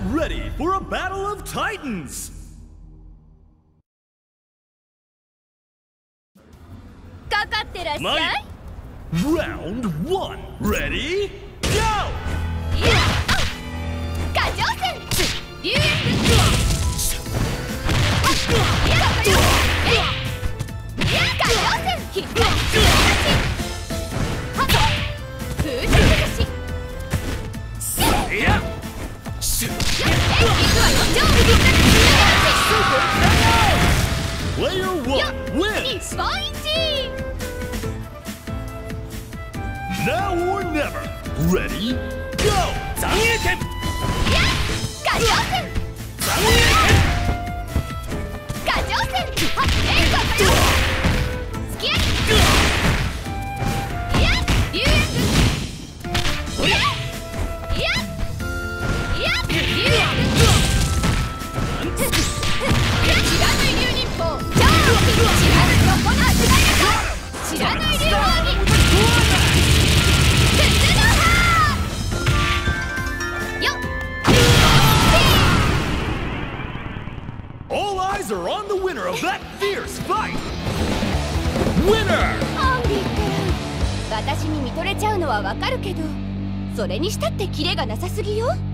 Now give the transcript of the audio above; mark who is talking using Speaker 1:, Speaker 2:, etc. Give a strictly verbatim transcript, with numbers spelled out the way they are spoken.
Speaker 1: ready for a battle of titans!
Speaker 2: かかってらっしゃい。
Speaker 1: Round one, ready? Go!
Speaker 2: 過剰戦竜炎いや過剰戦必殺はっ風神崩し
Speaker 1: いや Player one wins! Now or never! Ready? Go! 残影剣
Speaker 2: 過剰戦
Speaker 1: 残影剣
Speaker 2: 過剰戦はっ変化かよすき焼きいや竜炎いやいやいや竜炎知らない竜忍法じゃあ知らぬ横の足がやか知らない竜王に
Speaker 1: All eyes are on the winner of that fierce fight! Winner!
Speaker 2: アンディ君私に見とれちゃうのはわかるけどそれにしたってキレがなさすぎよ